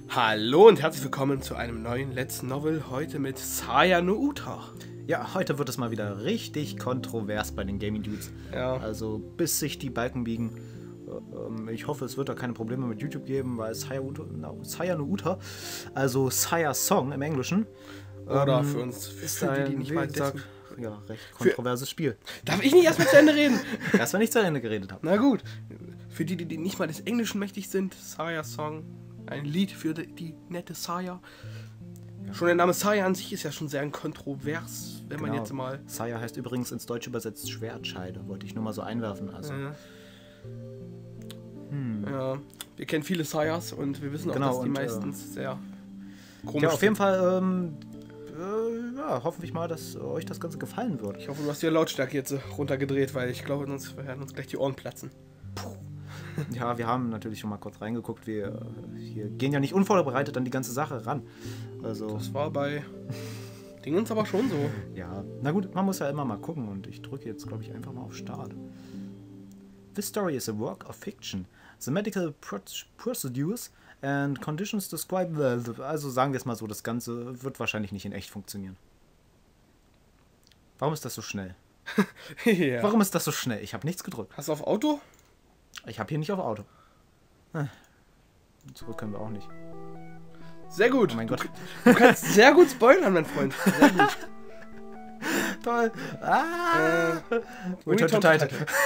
Hallo und herzlich willkommen zu einem neuen Let's Novel, heute mit Saya no Uta. Ja, heute wird es mal wieder richtig kontrovers bei den Gaming Dudes. Ja. Also bis sich die Balken biegen. Ich hoffe, es wird da keine Probleme mit YouTube geben, weil Saya no Uta, also Saya's Song im Englischen, Oder für uns, ist für ein, die nicht wie mal gesagt, dessen. ja, recht kontroverses Spiel. Darf ich nicht erstmal zu Ende reden? Erst wenn ich zu Ende geredet habe. Na gut. Für die nicht mal des Englischen mächtig sind, Saya's Song, ein Lied für die nette Saya. Ja. Schon der Name Saya an sich ist ja schon sehr kontrovers, wenn man jetzt mal... Saya heißt übrigens ins Deutsche übersetzt Schwertscheide, wollte ich nur mal so einwerfen. Also. Ja, wir kennen viele Sayas und wir wissen auch, dass die meistens sehr komisch sind. Auf jeden Fall hoffe ich mal, dass euch das Ganze gefallen wird. Ich hoffe, du hast die Lautstärke jetzt runtergedreht, weil ich glaube, sonst werden uns gleich die Ohren platzen. Ja, wir haben natürlich schon mal kurz reingeguckt. Wir gehen ja nicht unvorbereitet an die ganze Sache ran. Also das war bei Dingens aber schon so. Ja, na gut, man muss ja immer mal gucken und ich drücke jetzt, glaube ich, einfach mal auf Start. This story is a work of fiction. The medical procedures and conditions described. Also sagen wir es mal so, das Ganze wird wahrscheinlich nicht in echt funktionieren. Warum ist das so schnell? Ja. Warum ist das so schnell? Ich habe nichts gedrückt. Hast du auf Auto? Ich habe hier nicht auf Auto. Zurück können wir auch nicht. Sehr gut. Oh mein Gott. Du kannst sehr gut spoilern, mein Freund. Sehr gut. Toll. Return to Titan.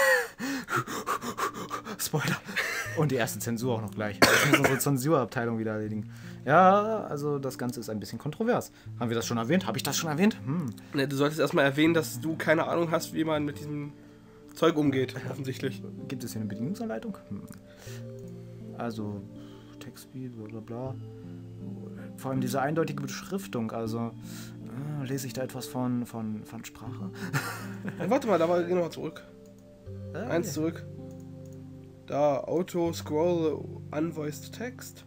Spoiler. Und die erste Zensur auch noch gleich. Das muss unsere Zensurabteilung wieder erledigen. Ja, also das Ganze ist ein bisschen kontrovers. Haben wir das schon erwähnt? Habe ich das schon erwähnt? Ne, du solltest erstmal erwähnen, dass du keine Ahnung hast, wie man mit diesem Zeug umgeht, offensichtlich. Gibt es hier eine Bedienungsanleitung? Also, Textspeed, bla bla bla. Vor allem diese eindeutige Beschriftung, also lese ich da etwas von Sprache? Warte mal, da war genau zurück. Eins zurück. Da, Auto, Scroll, Unvoiced Text.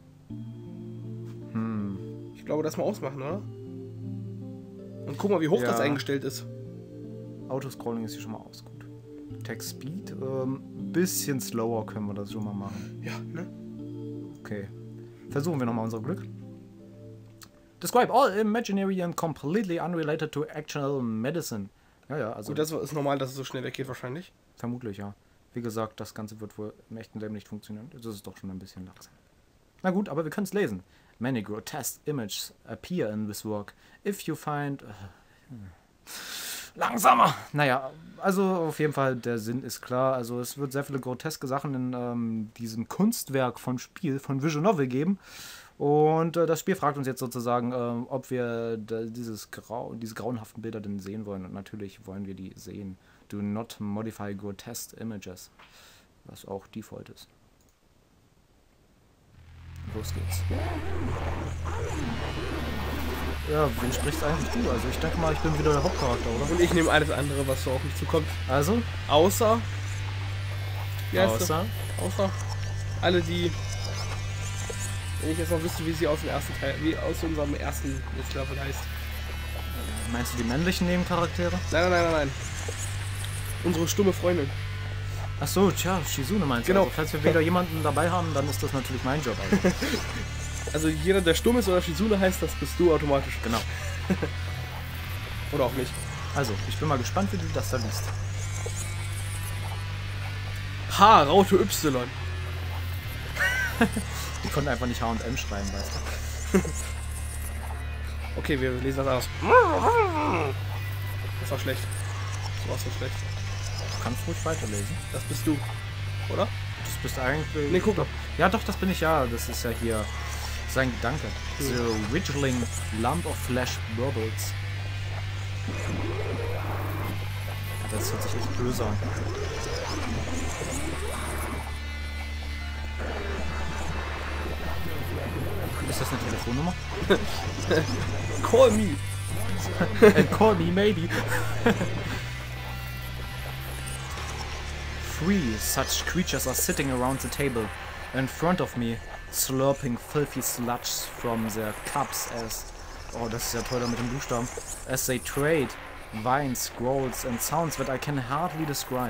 Ich glaube, das mal ausmachen, oder? Und guck mal, wie hoch das eingestellt ist. Autoscrolling ist hier schon mal aus, gut. Text Speed, bisschen slower können wir das schon mal machen. Ja, ne? Okay. Versuchen wir nochmal unser Glück. Describe all imaginary and completely unrelated to actual medicine. Ja, also... Gut, das ist normal, dass es so schnell weggeht wahrscheinlich. Vermutlich, ja. Wie gesagt, das Ganze wird wohl im echten Leben nicht funktionieren. Das ist doch schon ein bisschen langsam. Na gut, aber wir können es lesen. Many grotesque images appear in this work. If you find... Langsamer! Naja, also auf jeden Fall, der Sinn ist klar. Also es wird sehr viele groteske Sachen in diesem Kunstwerk von Visual Novel geben. Und das Spiel fragt uns jetzt sozusagen, ob wir diese grauenhaften Bilder denn sehen wollen. Und natürlich wollen wir die sehen. Do not modify grotesque images. Was auch Default ist. Los geht's. Ja, wen sprichst eigentlich du? Also ich denke mal, ich bin wieder der Hauptcharakter, oder? Und ich nehme alles andere, was so auf mich zukommt. Also? Außer alle die... Wenn ich jetzt noch wüsste, wie sie aus dem ersten Teil, wie aus unserem ersten Level heißt. Meinst du die männlichen Nebencharaktere? Nein. Unsere stumme Freundin. Ach so, tja, Shizune meinst du? Genau. Also, falls wir wieder jemanden dabei haben, dann ist das natürlich mein Job. Also jeder, der stumm ist oder Shizune heißt, das bist du automatisch. Genau. Oder auch nicht. Also, ich bin mal gespannt, wie du das da liest. H, Raute Y. Die konnten einfach nicht H&M schreiben, weißt du. Okay, wir lesen das aus. Das war schlecht. Das war so schlecht. Du kannst ruhig weiterlesen. Das bist du, oder? Das bist eigentlich... Nee, guck doch. Ja, doch, das bin ich ja. Das ist ja hier sein Gedanke. The wriggling lump of flesh wobbles. Das hört sich echt böse an. Ist das eine Telefonnummer? Call me. And call me maybe. Three such creatures are sitting around the table in front of me, slurping filthy sludge from their cups as... Oh, das ist ja toll da mit den Buchstaben. As they trade vines, scrolls and sounds that I can hardly describe.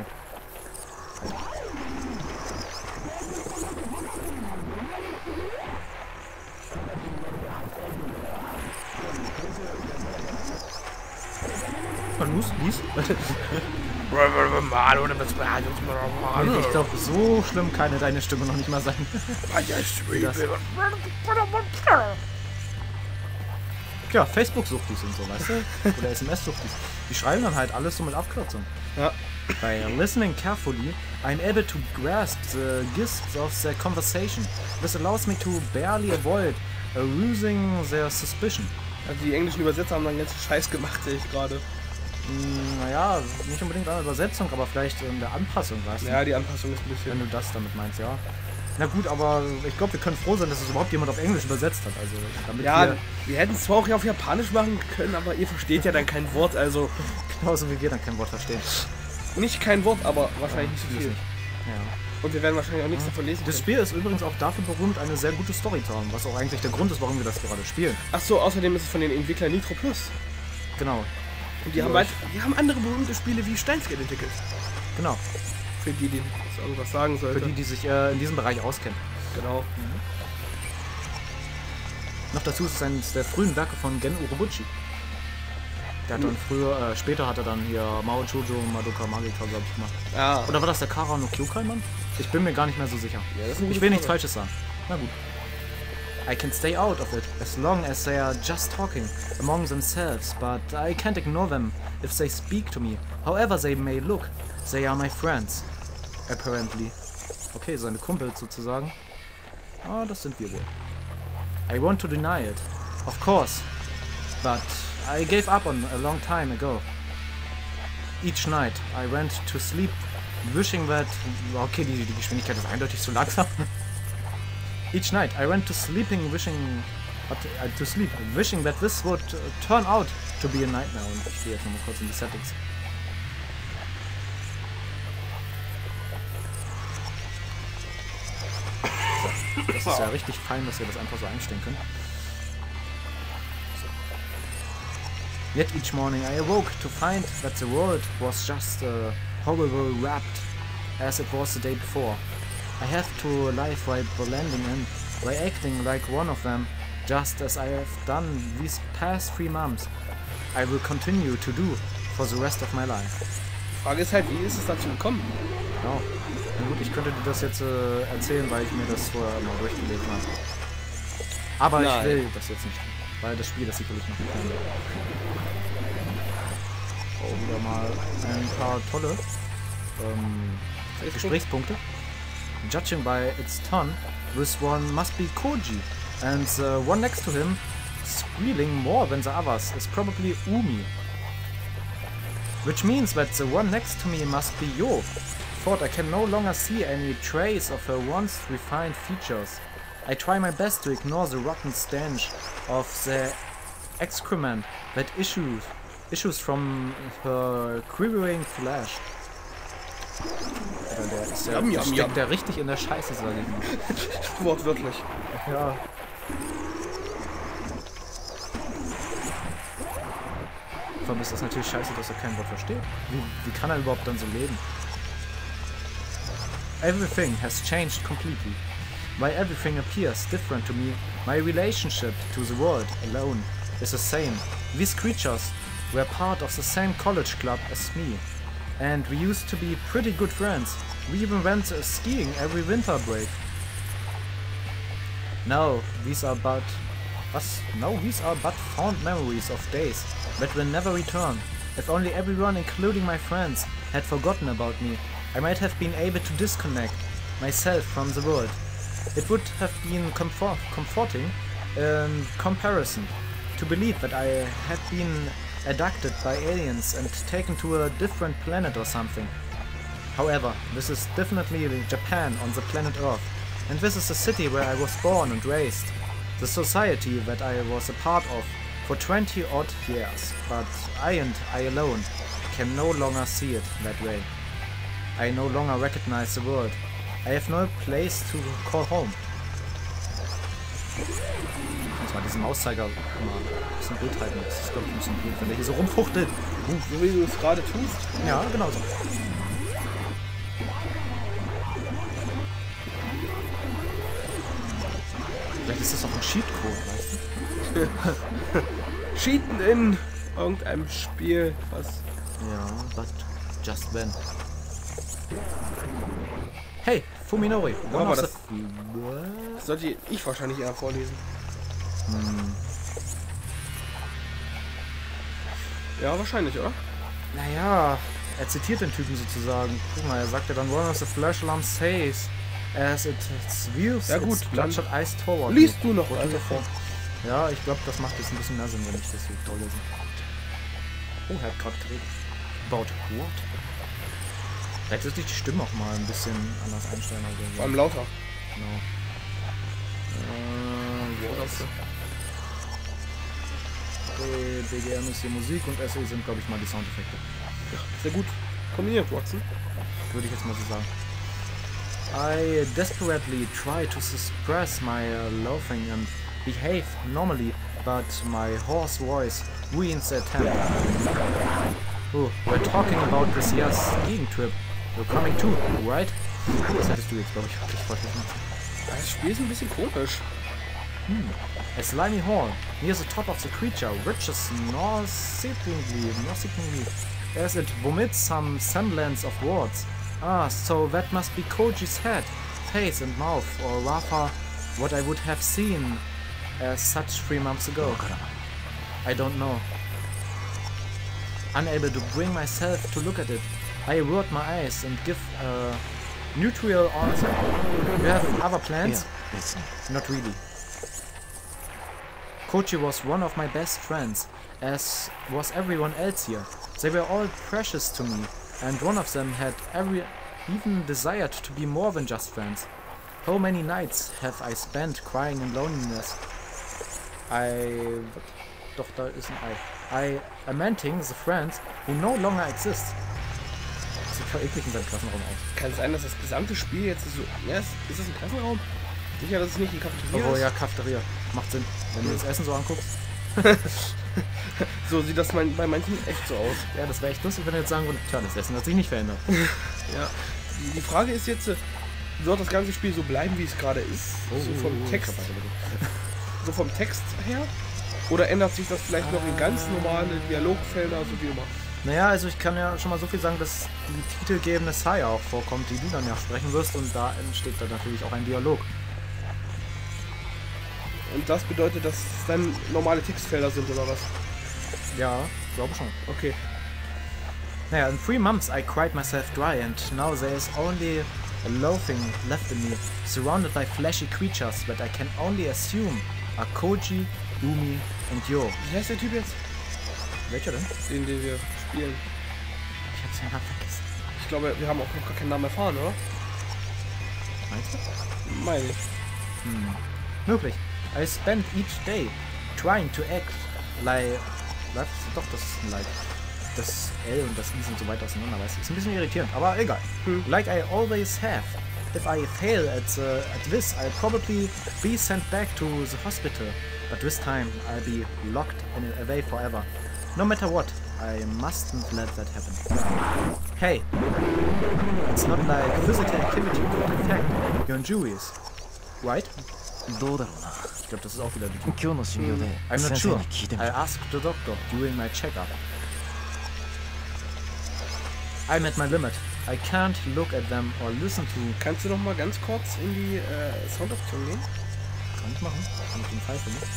mal los, lies. Ich glaube, so schlimm kann deine Stimme noch nicht mal sein. Ja, Facebook-Suchtis und so, weißt du? Oder SMS-Suchtis. Die schreiben dann halt alles so mit Abkürzung. Ja. By listening carefully, I'm able to grasp the gist of their conversation. This allows me to barely avoid arousing their suspicion. Also die englischen Übersetzer haben dann ganz Scheiß gemacht, sehe ich gerade. Naja, nicht unbedingt an der Übersetzung, aber vielleicht in der Anpassung, weißt du? Ja, die Anpassung ist ein bisschen... Wenn du das damit meinst, ja. Na gut, aber ich glaube, wir können froh sein, dass es überhaupt jemand auf Englisch übersetzt hat. Also, damit ja, wir hätten es zwar auch auf Japanisch machen können, aber ihr versteht ja dann kein Wort, also... Genauso wie wir dann kein Wort verstehen. Nicht kein Wort, aber wahrscheinlich nicht so viel. Ja. Und wir werden wahrscheinlich auch nichts davon lesen Das können. Spiel ist übrigens auch dafür berühmt, eine sehr gute Story zu haben, was auch eigentlich der Grund ist, warum wir das gerade spielen. Ach so, außerdem ist es von den Entwicklern Nitro Plus. Genau. Und die haben andere berühmte Spiele wie Steins Gate entwickelt. Genau. Für die das irgendwas sagen sollte. Für die sich in diesem Bereich auskennen. Genau. Noch dazu ist es eines der frühen Werke von Gen Urobuchi. Der hat dann später hat er dann hier Mao Jojo Madoka Magica, glaube ich, gemacht. Ja. Oder war das der Kara no Kyokai-Mann? Ich bin mir gar nicht mehr so sicher. Ja, das ist eine Ich gute will nichts Frage. Falsches sagen. Na gut. I can stay out of it as long as they are just talking among themselves, but I can't ignore them if they speak to me. However they may look, they are my friends. Apparently. Okay, seine Kumpel sozusagen. Ah, das sind wir wohl. I want to deny it. Of course. But I gave up on a long time ago. Each night I went to sleep wishing that... Okay, die Geschwindigkeit ist eindeutig zu langsam. Each night I went to sleeping wishing... wishing that this would turn out to be a nightmare. Und ich gehe jetzt nochmal kurz in die Settings. So, das ist ja richtig fein, dass wir das einfach so einstellen können. Yet each morning I awoke to find that the world was just horrible wrapped as it was the day before. I have to live by blending in, by acting like one of them, just as I have done these past 3 months. I will continue to do for the rest of my life. Die Frage ist halt, wie ist es dazu gekommen? Genau. Na gut, ich könnte dir das jetzt erzählen, weil ich mir das vorher mal durchgelesen habe. Aber Nein. ich will das jetzt nicht, weil das Spiel das sicherlich noch nicht kann. Oh, wieder mal ein paar tolle Gesprächspunkte. Judging by its tone, this one must be Koji, and the one next to him, squealing more than the others, is probably Umi. Which means that the one next to me must be Yo. Thought I can no longer see any trace of her once refined features. I try my best to ignore the rotten stench of the excrement that issues from her quivering flesh. Der ist ja, Yum, steckt der richtig in der Scheiße, sag ich mal. Wortwörtlich. Ja. Vor allem ist das natürlich scheiße, dass er kein Wort versteht. Wie kann er überhaupt dann so leben? Everything has changed completely. While everything appears different to me, my relationship to the world alone is the same. These creatures were part of the same college club as me, and we used to be pretty good friends. We even went skiing every winter break. Now these are but fond memories of days that will never return. If only everyone, including my friends, had forgotten about me, I might have been able to disconnect myself from the world. It would have been comforting in comparison to believe that I had been abducted by aliens and taken to a different planet or something. However, this is definitely Japan on the planet Earth, and this is the city where I was born and raised, the society that I was a part of for 20 odd years, but I alone can no longer see it that way. I no longer recognize the world. I have no place to call home. Ich muss mal diesen Mauszeiger mal ein bisschen Bild halten. Das ist, glaube ich, ein bisschen blöd, wenn der hier so rumfuchtelt. So wie du es gerade tust. Ja, genau so. Vielleicht ist das auch ein Cheatcode, weißt du? Cheaten in irgendeinem Spiel, was... Ja, but just when. Hey, Fuminori. Ja, aber of das the- sollte ich wahrscheinlich eher vorlesen. Ja, wahrscheinlich, oder? Naja, er zitiert den Typen sozusagen. Guck mal, er sagt ja dann, one of the flesh alarms says, as it views Ja, gut, its bloodshot eyes toward Liest you. du noch What do weiter you vor. think? Ja, ich glaube, das macht jetzt ein bisschen mehr Sinn, wenn ich das so vorlese. Oh, er hat gerade geredet. About what? Vielleicht sollte ich die Stimme auch mal ein bisschen anders einstellen. Vor Also, allem lauter. genau. Voice. Okay, BGM ist hier Musik und SE sind, glaube ich, mal die Soundeffekte. Sehr gut kombiniert, Watson. Würde ich jetzt mal so sagen. I desperately try to suppress my laughing and behave normally, but my hoarse voice ruins the attempt. Oh, we're talking about this year's skiing trip. You're coming too, right? Das hättest du jetzt, glaube ich, wirklich vorlesen. Das Spiel ist ein bisschen komisch. A slimy horn near the top of the creature reaches nauseatingly as it vomits some semblance of words. Ah, so that must be Koji's head, face and mouth, or rather what I would have seen as such 3 months ago. I don't know. Unable to bring myself to look at it, I avert my eyes and give a neutral answer. You have other plans? Not really. Koji was one of my best friends, as was everyone else here. They were all precious to me, and one of them had even desired to be more than just friends. How many nights have I spent crying in loneliness? Doch, da ist ein I lamenting the friends who no longer exist. Sieht voll eklig in seinem Klassenraum aus. Kann es sein, dass das gesamte Spiel jetzt so... Ja, ist das ein Klassenraum? Sicher, dass es nicht die Cafeteria Oh ist? ja, Cafeteria. Macht Sinn. Wenn du das Essen so anguckst. So sieht das bei manchen echt so aus. Ja, das wäre echt lustig, wenn er jetzt sagen würde, tja, das Essen hat sich nicht verändert. Ja. Die Frage ist jetzt, soll das ganze Spiel so bleiben, wie es gerade ist? So vom Text, so vom Text her? Oder ändert sich das vielleicht noch in ganz normale Dialogfelder, so wie immer? Naja, also ich kann ja schon mal so viel sagen, dass die titelgebende Saya auch vorkommt, die du dann ja sprechen wirst, und da entsteht dann natürlich auch ein Dialog. Und das bedeutet, dass es dann normale Textfelder sind, oder was? Ja, glaube schon. Okay. Naja, in 3 months I cried myself dry and now there is only a loathing left in me, surrounded by fleshy creatures that I can only assume are Koji, Umi and Yo. Wie heißt der Typ jetzt? Welcher denn? Den wir spielen. Ich hab's ja mal vergessen. Ich glaube, wir haben auch noch gar keinen Namen erfahren, oder? Meinst du? Meine ich. Möglich. I spent each day trying to act like... Doch, das ist ein Like. Das L und das I sind so weit auseinander, weißt du? Ist ein bisschen irritierend, aber egal. Like I always have. If I fail at this, I'll probably be sent back to the hospital. But this time, I'll be locked away forever. No matter what, I mustn't let that happen. Hey, it's not like physical activity could affect your injuries, right? どうだろうな。 Ich glaube, das ist auch wieder die. 今日の診療で I'm 先 not 生 sure. に聞いてみ I た。 asked the doctor during my checkup. I'm at my limit. I can't look at them or listen to. Kannst du noch mal ganz kurz in die Soundoption gehen? Kann ich machen? Kann ich den Pfeife mit?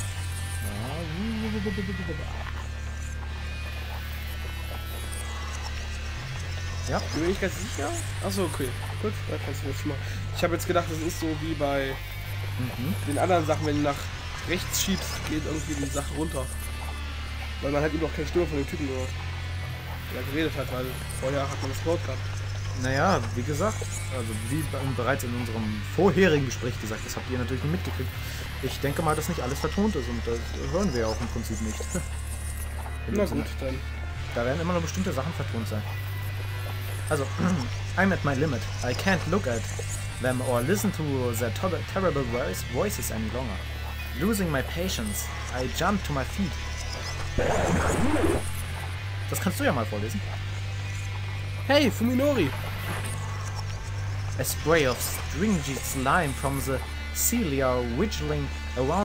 Ja. Bin mir nicht ganz sicher. Achso, okay. Gut, da kannst du jetzt schon mal. Ich habe jetzt gedacht, das ist so wie bei den anderen Sachen, wenn du nach rechts schiebst, geht irgendwie die Sache runter. Weil man halt eben auch keine Stimme von dem Typen gehört. Der geredet hat, weil vorher hat man das Wort gehabt. Naja, wie gesagt, also wie bereits in unserem vorherigen Gespräch gesagt, das habt ihr natürlich nicht mitgekriegt. Ich denke mal, dass nicht alles vertont ist und das hören wir ja auch im Prinzip nicht. Na gut, dann. Da werden immer noch bestimmte Sachen vertont sein. Also, I'm at my limit. I can't look at them or listen to their terrible voices any longer. Losing my patience, I jump to my feet. Das kannst du ja mal vorlesen. Hey, Fuminori! A spray of stringy slime from the cilia wiggling around